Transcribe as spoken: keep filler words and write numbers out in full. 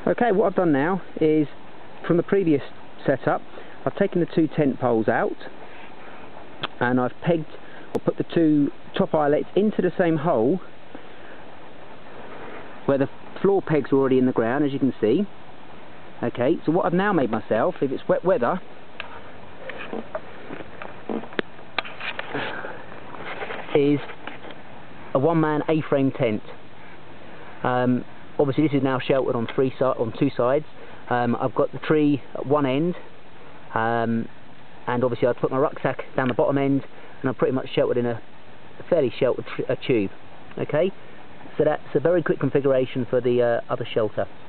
Okay, what I've done now is, from the previous setup, I've taken the two tent poles out and I've pegged or put the two top eyelets into the same hole where the floor pegs are already in the ground, as you can see. Okay, so what I've now made myself, if it's wet weather, is a one-man A-frame tent. Um, obviously this is now sheltered on three si on two sides. Um, I've got the tree at one end, um, and obviously I've put my rucksack down the bottom end, and I'm pretty much sheltered in a, a fairly sheltered tr a tube. Okay, so that's a very quick configuration for the uh, other shelter.